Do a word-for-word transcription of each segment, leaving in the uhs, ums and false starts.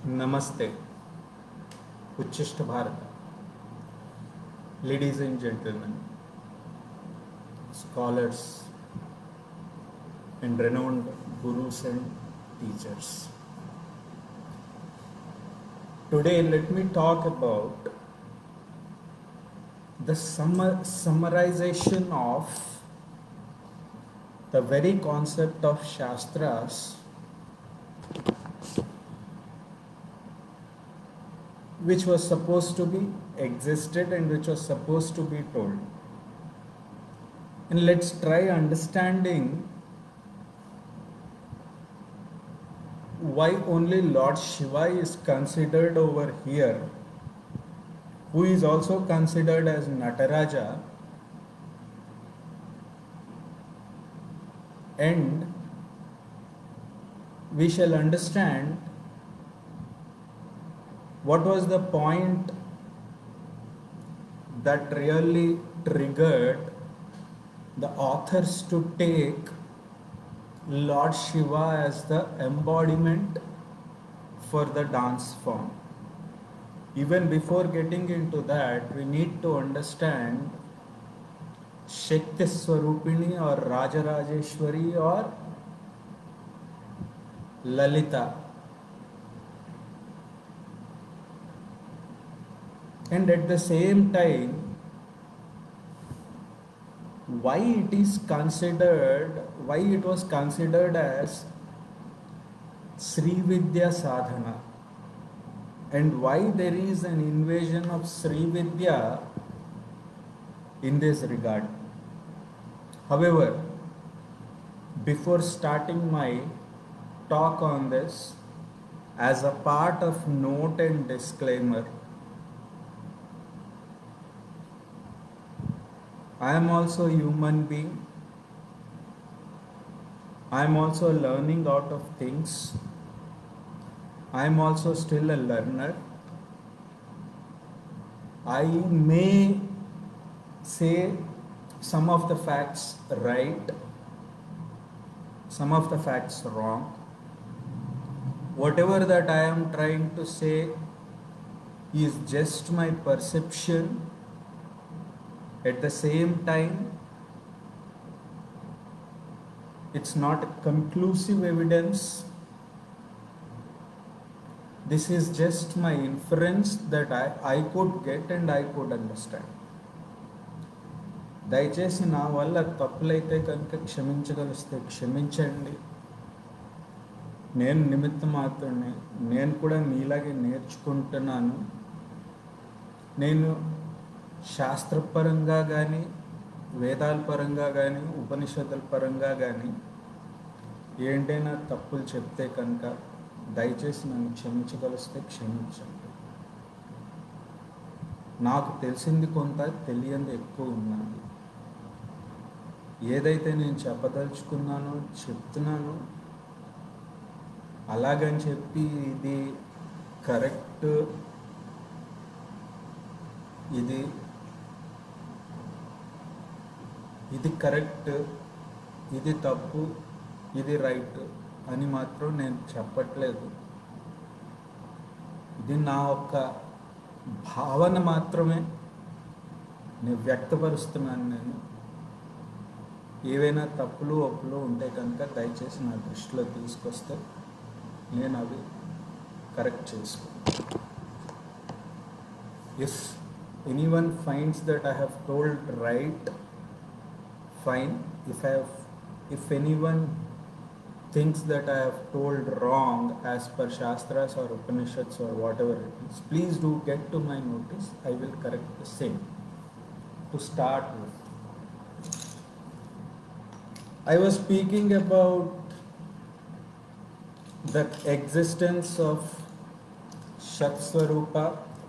Namaste, Uchishta Bharata. Ladies and gentlemen, scholars and renowned gurus and teachers. Today let me talk about the summar, summarization of the very concept of Shastras which was supposed to be existed and which was supposed to be told. And let's try understanding why only Lord Shiva is considered over here, who is also considered as Nataraja, and we shall understand what was the point that really triggered the authors to take Lord Shiva as the embodiment for the dance form. Even before getting into that, we need to understand Shakti Swarupini or Rajarajeshwari or Lalita. And at the same time, why it is considered, why it was considered as Sri Vidya Sadhana, and why there is an invasion of Sri Vidya in this regard. However, before starting my talk on this, as a part of note and disclaimer, I am also a human being. I am also learning out of things. I am also still a learner. I may say some of the facts right, some of the facts wrong. Whatever that I am trying to say is just my perception. At the same time, it's not conclusive evidence. This is just my inference that I, I could get and I could understand. దయచేసి నా వల్ల తప్పులైతే కనుక క్షమించగలిస్తే క్షమించండి. నేను నిమిత్త మాత్రమే, నేను కూడా మీలాగే నేర్చుకుంటున్నాను. నేను శాస్త్రపరంగా కానీ, వేదాల పరంగా కానీ, ఉపనిషత్తుల పరంగా కానీ ఏంటైనా తప్పులు చెప్తే కనుక దయచేసి నన్ను క్షమించగలిస్తే క్షమించండి. నాకు తెలిసింది కొంత, తెలియంది ఎక్కువ ఉన్నది. ఏదైతే నేను చెప్పదలుచుకున్నానో చెప్తున్నాను. అలాగని చెప్పి ఇది కరెక్ట్, ఇది ఇది కరెక్ట్, ఇది తప్పు, ఇది రైట్ అని మాత్రం నేను చెప్పట్లేదు. ఇది నా యొక్క భావన మాత్రమే నేను వ్యక్తపరుస్తున్నాను. నేను ఏవైనా తప్పులు ఒప్పులు ఉంటే కనుక దయచేసి నా దృష్టిలో తీసుకొస్తే నేను అవి కరెక్ట్ చేసుకుంటాను. If anyone finds that I have told right, fine. If I have, if anyone thinks that I have told wrong as per Shastras or Upanishads or whatever it is, please do get to my notice. I will correct the same. To start with, I was speaking about the existence of Shatswarupa.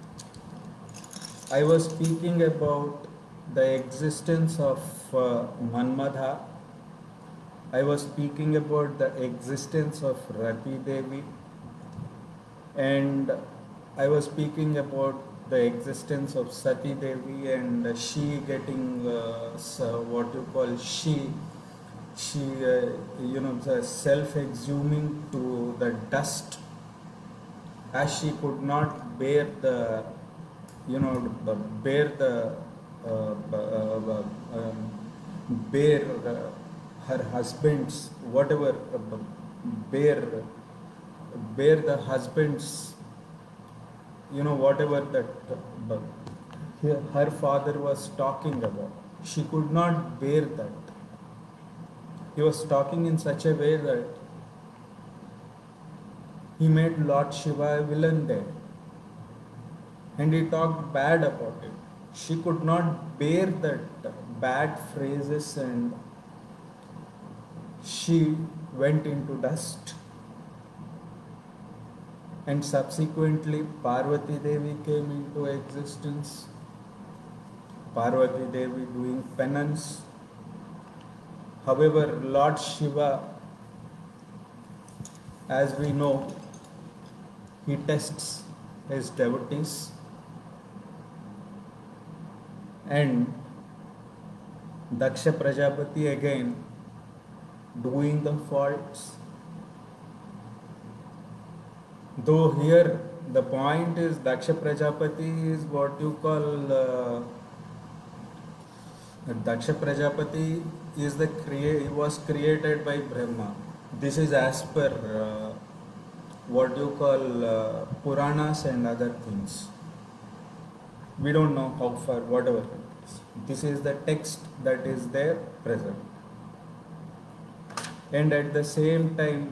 I was speaking about the existence of uh, Manmadha. I was speaking about the existence of Rati Devi, and I was speaking about the existence of Sati Devi and she getting uh, so what you call she she uh, you know self exhuming to the dust as she could not bear the, you know, bear the uh, uh, uh, um, bear uh, her husband's whatever, uh, bear bear the husband's, you know, whatever that uh, her father was talking about. She could not bear that. He was talking in such a way that he made Lord Shiva a villain there. And he talked bad about it. She could not bear that bad phrases and she went into dust. And subsequently Parvati Devi came into existence. Parvati Devi doing penance. However, Lord Shiva, as we know, he tests his devotees, and Daksha Prajapati again doing the faults. Though here the point is Daksha Prajapati is what you call uh, Daksha Prajapati is the crea- was created by Brahma. This is as per uh, what you call uh, Puranas and other things. We don't know how far, whatever it is. This is the text that is there present. And at the same time,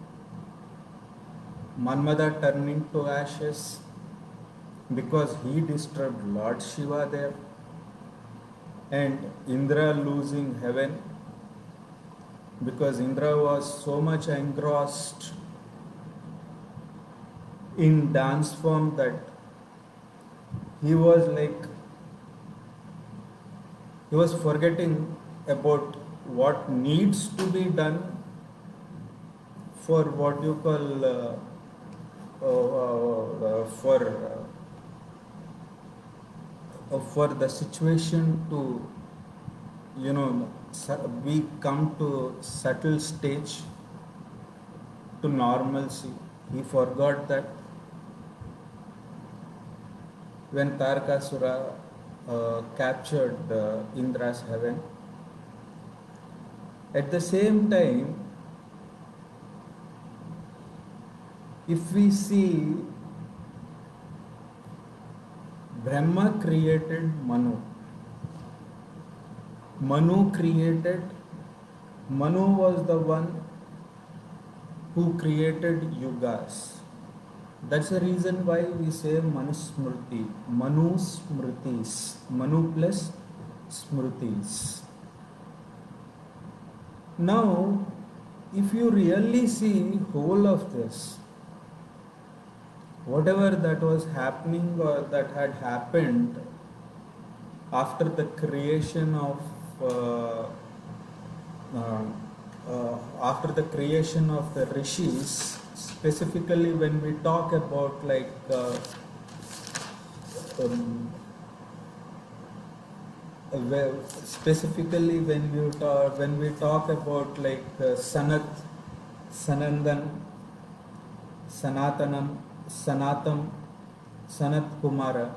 Manmada turning to ashes because he disturbed Lord Shiva there, and Indra losing heaven because Indra was so much engrossed in dance form that he was like, he was forgetting about what needs to be done for what you call uh, uh, uh, for uh, for the situation to, you know, we come to subtle stage to normalcy. He forgot that when Tarakasura uh, captured uh, Indra's heaven. At the same time, if we see, Brahma created Manu. Manu created, Manu was the one who created yugas. That's the reason why we say Manusmriti, Manu Smritis, Manu plus Smritis. Now, if you really see whole of this, whatever that was happening or that had happened after the creation of uh, uh, uh, after the creation of the rishis, specifically when we talk about like uh, um, well, specifically when we talk when we talk about like uh, Sanat, Sanandan, Sanatanam, Sanatam, Sanat Kumara,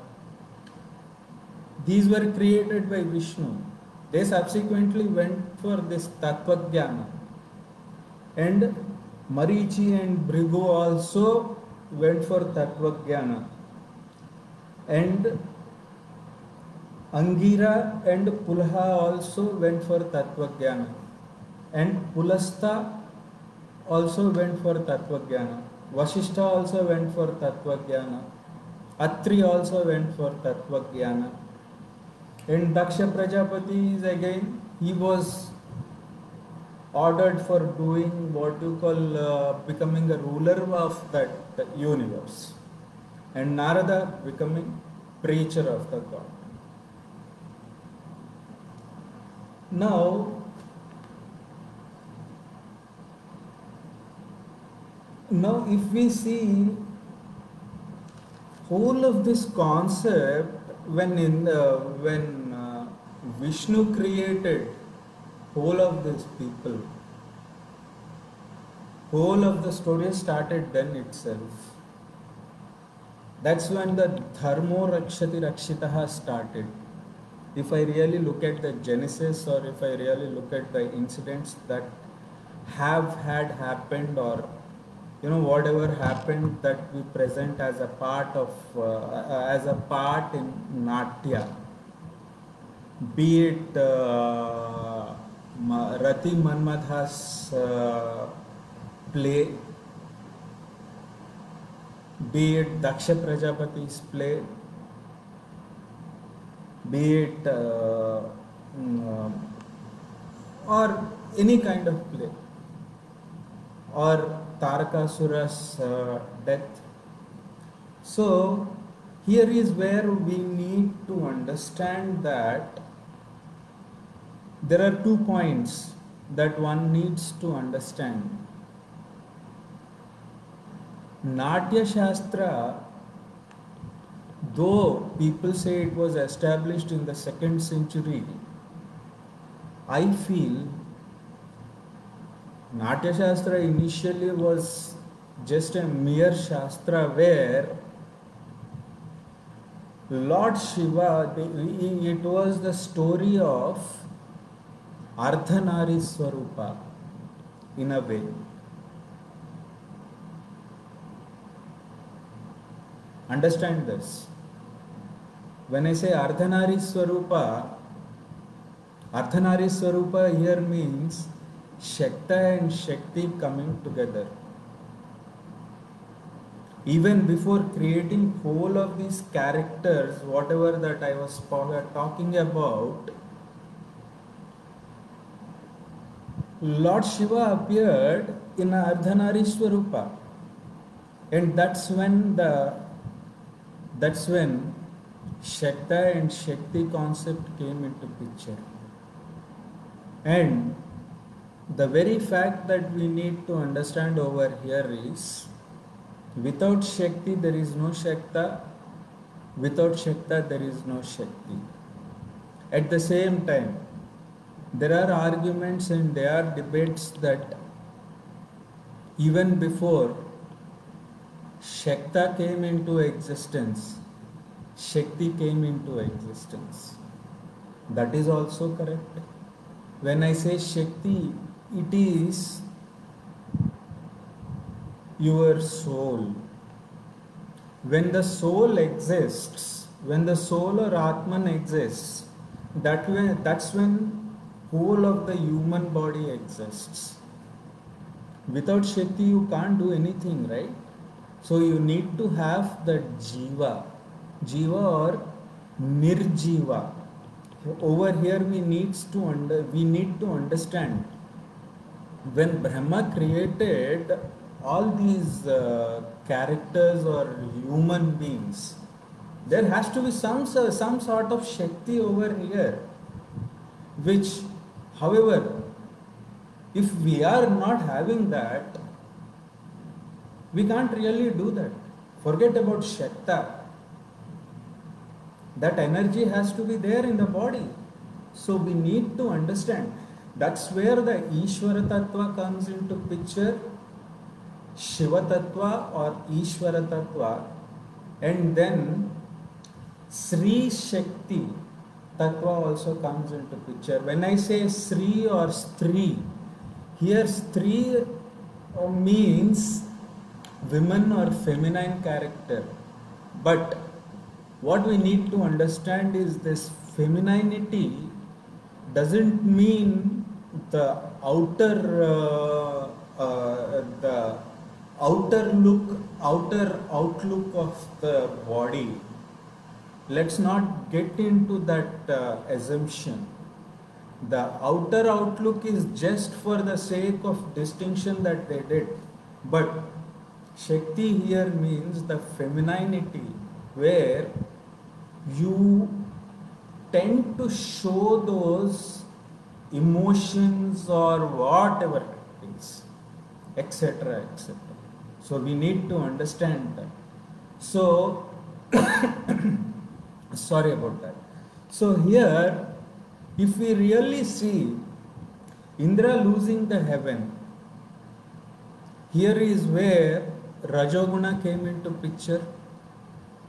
these were created by Vishnu. They subsequently went for this Tattva Jnana, and Marichi and Bhrigu also went for Tattva Jnana, and Angira and Pulha also went for Tattva Jnana, and Pulastha also went for Tattva Jnana. Vasishtha also went for Tattva Jnana. Atri also went for Tattva Jnana. And Daksha Prajapati is again, he was ordered for doing what you call uh, becoming a ruler of that, that universe. And Narada becoming preacher of the God. Now, now if we see whole of this concept, when in the, when uh, Vishnu created whole of these people, whole of the story started then itself. That's when the dharmo rakshati rakshitaha started. If I really look at the genesis, or if I really look at the incidents that have had happened, or you know whatever happened that we present as a part of uh, as a part in Natya, be it uh, Rati Manmadha's uh, play, be it Daksha Prajapati's play, be it uh, mm, uh, or any kind of play, or Tarakasura's uh, death. So here is where we need to understand that there are two points that one needs to understand. Natya Shastra, though people say it was established in the second century, I feel Natya Shastra initially was just a mere Shastra where Lord Shiva, it was the story of Ardhanari Swarupa in a way. Understand this. When I say Ardhanari Swarupa, Ardhanari Swarupa here means Shakta and Shakti coming together. Even before creating whole of these characters, whatever that I was talking about, Lord Shiva appeared in Ardhanari Swarupa, and that's when the that's when Shakta and Shakti concept came into picture. And the very fact that we need to understand over here is, without Shakti there is no Shakta, without Shakta there is no Shakti. At the same time, there are arguments and there are debates that even before Shakta came into existence, Shakti came into existence. That is also correct. When I say Shakti, it is your soul. When the soul exists, when the soul or Atman exists, that way, that's when whole of the human body exists. Without Shakti, you can't do anything, right? So you need to have the Jiva, Jiva or Nirjiva. Over here, we needs to under we need to understand, when Brahma created all these uh, characters or human beings, there has to be some some sort of Shakti over here, which, however, if we are not having that, we can't really do that. Forget about Shakta. That energy has to be there in the body. So we need to understand. That's where the Ishvara Tattva comes into picture, Shiva Tattva or Ishvara Tattva, and then Sri Shakti Tattva also comes into picture. When I say Sri or Stri, here Stri means women or feminine character. But what we need to understand is this femininity doesn't mean the outer uh, uh, the outer look, outer outlook of the body. Let's not get into that uh, assumption. The outer outlook is just for the sake of distinction that they did. But Shakti here means the femininity, where you tend to show those emotions or whatever it is, et cetera, et cetera. So we need to understand that. So, sorry about that. So here, if we really see Indra losing the heaven, here is where Rajoguna came into picture.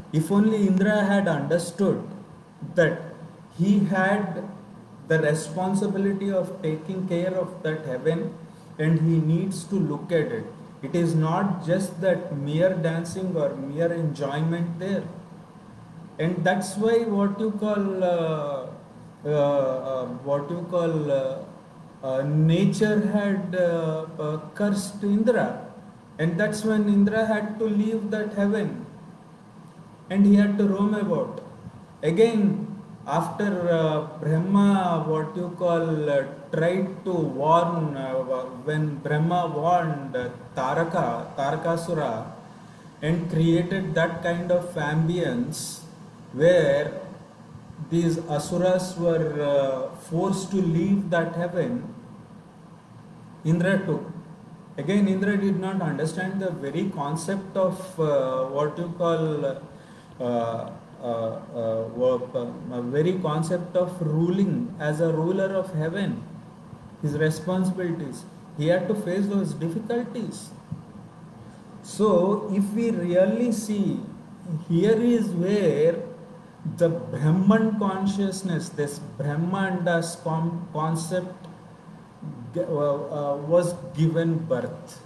If only Indra had understood that he had the responsibility of taking care of that heaven and he needs to look at it. It is not just that mere dancing or mere enjoyment there. And that's why what you call uh, uh, uh, what you call uh, uh, nature had uh, uh, cursed Indra, and that's when Indra had to leave that heaven and he had to roam about. Again, after uh, Brahma, what you call, uh, tried to warn, uh, when Brahma warned uh, Taraka, Tarakasura, and created that kind of ambience where these asuras were uh, forced to leave that heaven, Indra took. Again, Indra did not understand the very concept of uh, what you call uh, uh, uh, work, uh, a very concept of ruling as a ruler of heaven, his responsibilities. He had to face those difficulties. So, if we really see, here is where the Brahman consciousness, this Brahmanda's concept uh, uh, was given birth.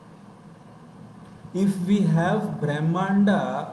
If we have Brahmanda,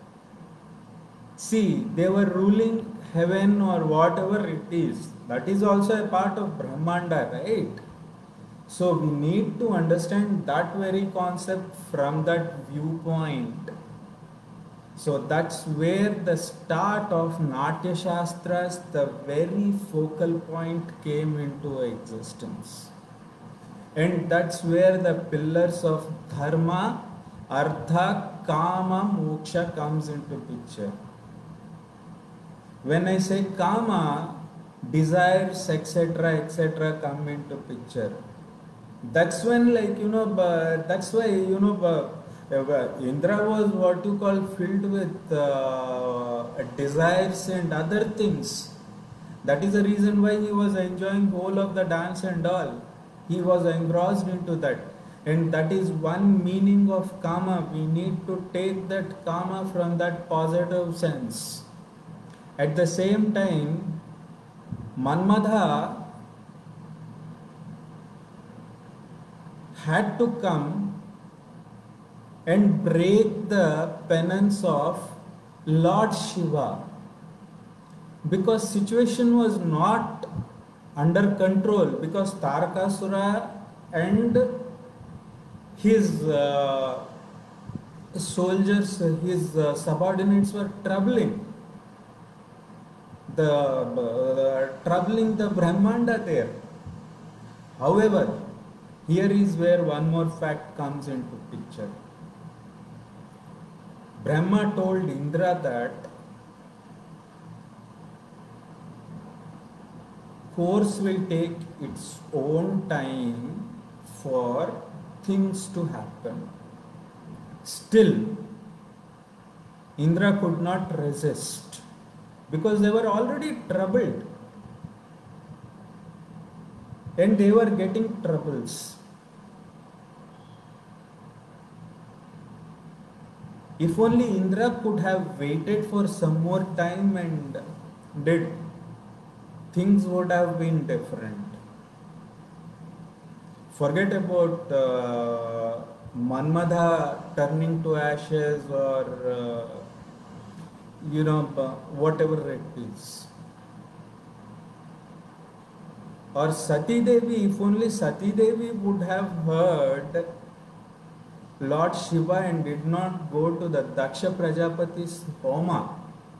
see, they were ruling heaven or whatever it is. That is also a part of Brahmanda, right? So we need to understand that very concept from that viewpoint. So that's where the start of Natya Shastras, the very focal point, came into existence. And that's where the pillars of Dharma, Artha, Kama, Moksha comes into picture. When I say Kama, desires, et cetera, et cetera come into picture. That's when, like, you know, uh, that's why, you know, uh, uh, Indra was what you call filled with uh, desires and other things. That is the reason why he was enjoying whole of the dance and all. He was engrossed into that. And that is one meaning of Kama. We need to take that Kama from that positive sense. At the same time, Manmadha had to come and break the penance of Lord Shiva, because situation was not under control, because Tarakasura and his uh, soldiers, his uh, subordinates were troubling the uh, troubling the Brahmanda there. However, here is where one more fact comes into picture. Brahma told Indra that course will take its own time for things to happen. Still, Indra could not resist because they were already troubled and they were getting troubles. If only Indra could have waited for some more time and did, things would have been different. Forget about uh, Manmadha turning to ashes or uh, you know, whatever it is. Or Sati Devi, if only Sati Devi would have heard Lord Shiva and did not go to the Daksha Prajapati's Homa,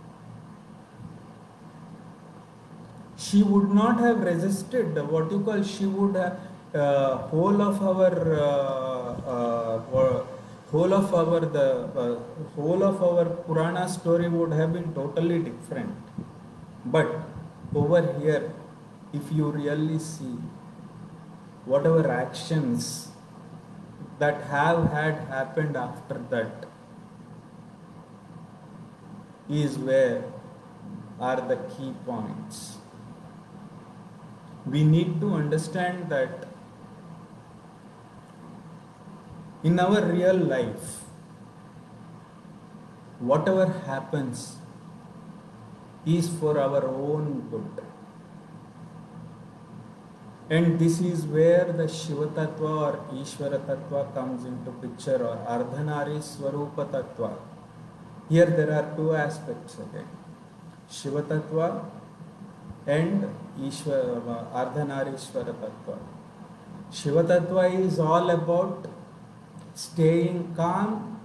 she would not have resisted. What you call, she would have uh, whole of our uh, uh, whole of our the uh, whole of our Purana story would have been totally different. But over here, if you really see whatever actions that have had happened after that, is where are the key points. We need to understand that in our real life, whatever happens is for our own good. And this is where the Shiva Tattva or Ishvara Tattva comes into picture, or Ardhanari Swarupa Tattva. Here there are two aspects again, Shiva Tattva and Ishvara, Ardhanari Ishvara Tattva. Shiva Tattva is all about staying calm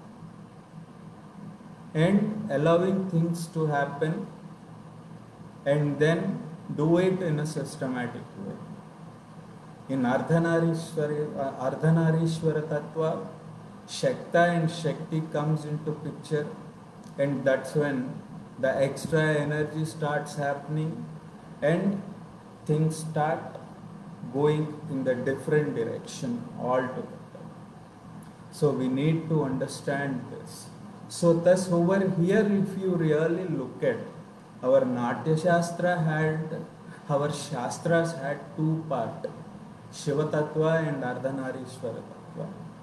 and allowing things to happen, and then do it in a systematic way. In Ardhanarishwara, Ardhanarishwara Tattva, Shakta and Shakti comes into picture, and that's when the extra energy starts happening and things start going in the different direction altogether. So we need to understand this. So thus over here, if you really look at our Natya Shastra, had our Shastras had two parts, Shiva Tattva and Ardhanarishwara Tattva.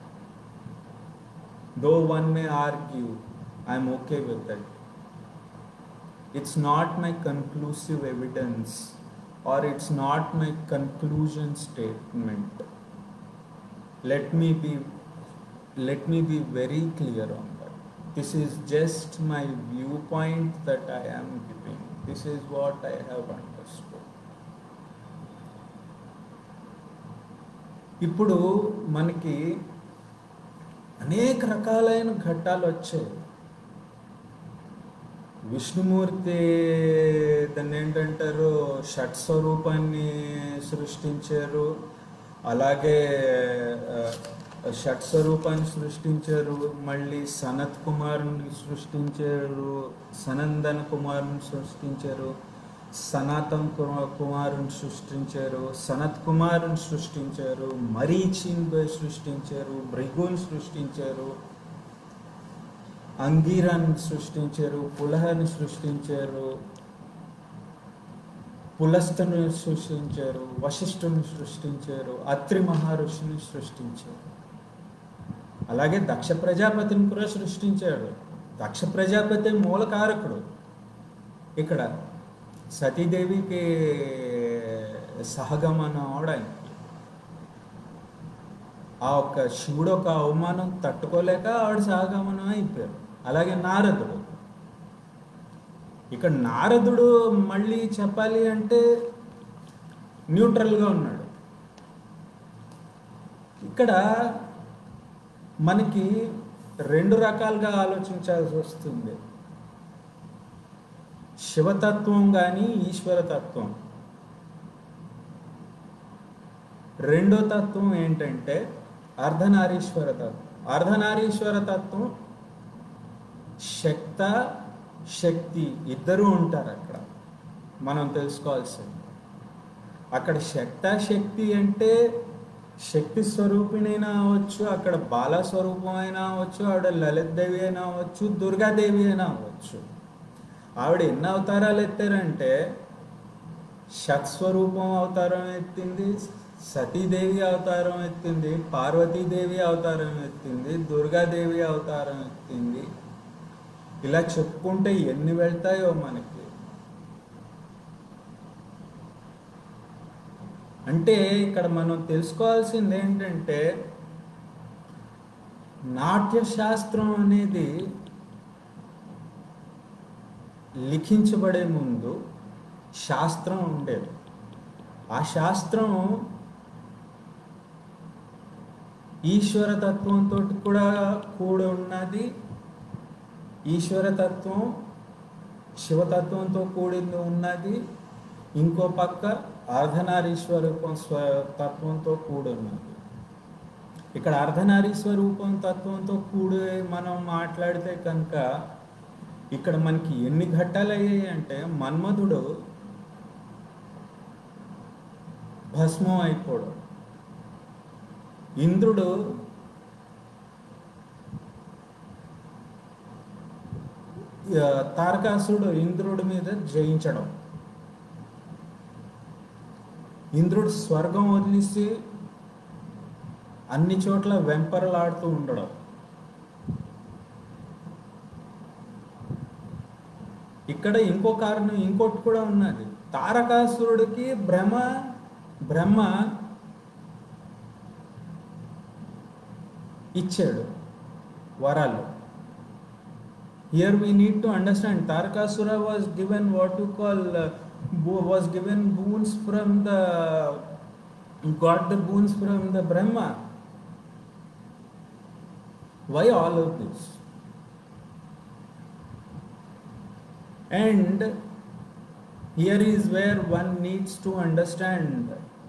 Though one may argue, I am okay with it. It's not my conclusive evidence, or it's not my conclusion statement. Let me be, let me be very clear on that. This is just my viewpoint that I am giving. This is what I have understood. ఇప్పుడు మనకి అనేక రకాలైన ఘట్టాలు వచ్చాయి. విష్ణుమూర్తి దాన్ని ఏంటంటారు, shut స్వరూపాన్ని సృష్టించారు. అలాగే షట్ స్వరూపాన్ని సృష్టించారు. మళ్ళీ సనత్ కుమారుని సృష్టించారు, సనందన కుమారుని సృష్టించారు, సనాతన్ కుమారుని సృష్టించారు, సనత్ కుమారుని సృష్టించారు, మరీచిని సృష్టించారు, భృగుని సృష్టించారు, అంగీరాన్ని సృష్టించారు, పులహని సృష్టించారు, పులస్తను సృష్టించారు, వశిష్ఠుని సృష్టించారు, అత్రి మహర్షిని సృష్టించారు. అలాగే దక్ష ప్రజాపతిని కూడా సృష్టించాడు. దక్ష ప్రజాపతి మూలకారకుడు. ఇక్కడ సతీదేవికి సహగమనం అవడానికి ఆ ఒక్క శివుడు ఒక అవమానం తట్టుకోలేక ఆవిడ సహగమనం అయిపోయారు. అలాగే నారదుడు, ఇక్కడ నారదుడు మళ్ళీ చెప్పాలి అంటే న్యూట్రల్గా ఉన్నాడు. ఇక్కడ మనకి రెండు రకాలుగా ఆలోచించాల్సి వస్తుంది, శివతత్వం కానీ ఈశ్వరతత్వం. రెండో తత్వం ఏంటంటే అర్ధనారీశ్వర తత్వం. అర్ధనారీశ్వర తత్వం శక్త శక్తి ఇద్దరూ ఉంటారు అక్కడ. మనం తెలుసుకోవాల్సింది అక్కడ శక్త శక్తి అంటే శక్తి స్వరూపిణైనా అవ్వచ్చు, అక్కడ బాలస్వరూపం అయినా అవ్వచ్చు, ఆవిడ లలిత్ దేవి అయినా అవ్వచ్చు, దుర్గాదేవి అయినా అవ్వచ్చు. ఆవిడ ఎన్ని అవతారాలు ఎత్తారంటే సత్స్వరూపం అవతారం ఎత్తింది, సతీదేవి అవతారం ఎత్తింది, పార్వతీదేవి అవతారం ఎత్తింది, దుర్గాదేవి అవతారం ఎత్తింది. ఇలా చెప్పుకుంటే ఎన్ని వెళ్తాయో మనకి. అంటే ఇక్కడ మనం తెలుసుకోవాల్సింది ఏంటంటే నాట్యశాస్త్రం అనేది లిఖించబడే ముందు శాస్త్రం ఉండేది. ఆ శాస్త్రం ఈశ్వరతత్వంతో కూడా కూడి ఉన్నది. ఈశ్వరతత్వం శివతత్వంతో కూడింది ఉన్నది. ఇంకో పక్క అర్ధనారీశ్వరూపం తత్వంతో కూడి ఉన్నది. ఇక్కడ అర్ధనారీశ్వరూపం తత్వంతో కూడి మనం మాట్లాడితే కనుక ఇక్కడ మనకి ఎన్ని ఘట్టాలు అయ్యాయి అంటే మన్మధుడు భస్మం అయిపోవడం, ఇంద్రుడు తారకాసుడు ఇంద్రుడి మీద జయించడం, ఇంద్రుడు స్వర్గం వదిలేసి అన్ని చోట్ల వెంపరలాడుతూ ఉండడం, ఇక్కడ ఇంకో కారణం ఇంకోటి కూడా ఉన్నది. తారకాసురుడికి బ్రహ్మ బ్రహ్మ ఇచ్చాడు వరాలు. Here we need to understand Tarakasura was given what you call uh, was given boons from the got the boons from the Brahma. Why all of this? And here is where one needs to understand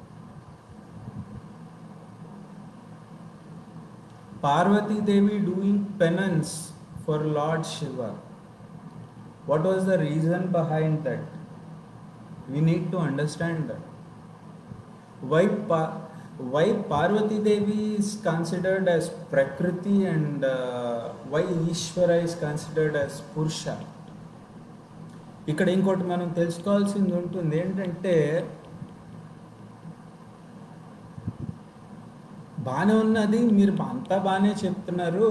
Parvati Devi doing penance for Lord Shiva. What was the reason behind that? We need to understand that. Why, pa- why Parvati Devi is considered as Prakriti and uh, why Ishvara is considered as Purusha? ఇక్కడ ఇంకోటి మనం తెలుసుకోవాల్సింది ఉంటుంది. ఏంటంటే బాగానే ఉన్నది, మీరు అంతా బాగానే చెప్తున్నారు,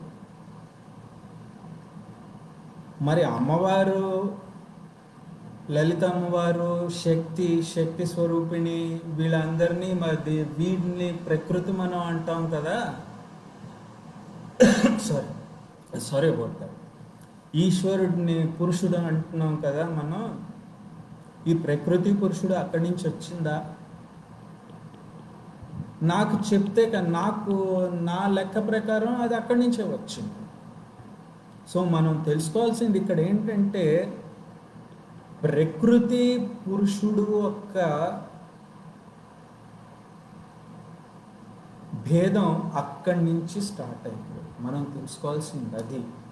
మరి అమ్మవారు లలిత అమ్మవారు శక్తి శక్తి స్వరూపిణి వీళ్ళందరినీ మరి వీడిని ప్రకృతి మనం అంటాం కదా, సారీ సారీ అబౌట్ దట్, ఈశ్వరుడిని పురుషుడు అంటున్నాం కదా మనం. ఈ ప్రకృతి పురుషుడు అక్కడి నుంచి వచ్చిందా? నాకు చెప్తే నాకు నా లెక్క ప్రకారం అది అక్కడి నుంచే వచ్చింది. సో మనం తెలుసుకోవాల్సింది ఇక్కడ ఏంటంటే ప్రకృతి పురుషుడు యొక్క భేదం అక్కడి నుంచి స్టార్ట్ అయింది. మనం తెలుసుకోవాల్సింది అది.